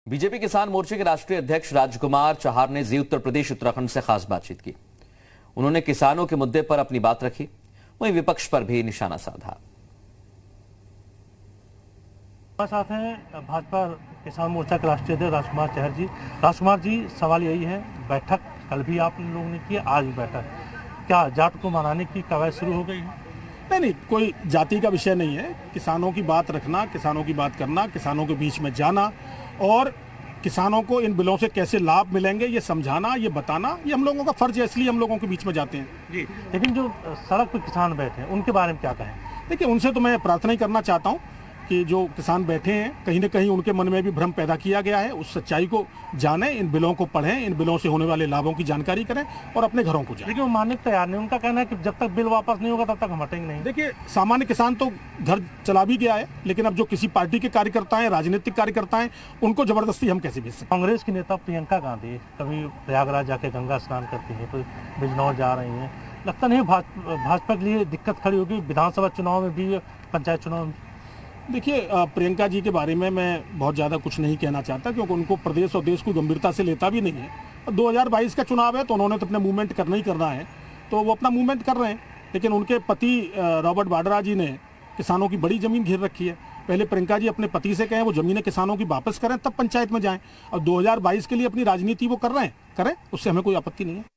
BJP किसान मोर्चे के राष्ट्रीय अध्यक्ष राजकुमार चहार ने जी उत्तर प्रदेश उत्तराखंड से खास बातचीत की। उन्होंने किसानों के मुद्दे पर अपनी बात रखी, वहीं विपक्ष पर भी निशाना साधा। साथ हैं भाजपा किसान मोर्चा के राष्ट्रीय अध्यक्ष राजकुमार चहर जी। राजकुमार जी, सवाल यही है, बैठक कल भी आप लोगों ने की, आज भी बैठक, क्या जाट को मनाने की कवायद शुरू हो गई है? नहीं, कोई जाति का विषय नहीं है। किसानों की बात रखना, किसानों की बात करना, किसानों के बीच में जाना और किसानों को इन बिलों से कैसे लाभ मिलेंगे ये समझाना, ये बताना, ये हम लोगों का फर्ज है, इसलिए हम लोगों के बीच में जाते हैं जी। लेकिन जो सड़क पर किसान बैठे हैं उनके बारे में क्या कहें? देखिए, उनसे तो मैं प्रार्थना ही करना चाहता हूँ कि जो किसान बैठे हैं, कहीं ना कहीं उनके मन में भी भ्रम पैदा किया गया है, उस सच्चाई को जानें, इन बिलों को पढ़ें, इन बिलों से होने वाले लाभों की जानकारी करें और अपने घरों को जाएं। लेकिन वो मानने को तैयार नहीं। उनका कहना है कि जब तक बिल वापस नहीं होगा तब तक हम हटेंगे नहीं। देखिए, सामान्य किसान तो घर चला भी गया है, लेकिन अब जो किसी पार्टी के कार्यकर्ता हैं, राजनीतिक कार्यकर्ता हैं, उनको जबरदस्ती हम कैसे भेज सकते? कांग्रेस की नेता प्रियंका गांधी कभी प्रयागराज जाके गंगा स्नान करती है, तो बिजनौर जा रही हैं। लगता नहीं भाजपा के लिए दिक्कत खड़ी होगी विधानसभा चुनाव में भी, पंचायत चुनाव में? देखिए, प्रियंका जी के बारे में मैं बहुत ज़्यादा कुछ नहीं कहना चाहता, क्योंकि उनको प्रदेश और देश को गंभीरता से लेता भी नहीं है। 2022 का चुनाव है तो उन्होंने तो अपने मूवमेंट करना ही करना है, तो वो अपना मूवमेंट कर रहे हैं। लेकिन उनके पति रॉबर्ट वाड्रा जी ने किसानों की बड़ी ज़मीन घेर रखी है। पहले प्रियंका जी अपने पति से कहें वो ज़मीनें किसानों की वापस करें, तब पंचायत में जाएं। और 2022 के लिए अपनी राजनीति वो कर रहे हैं, करें, उससे हमें कोई आपत्ति नहीं है।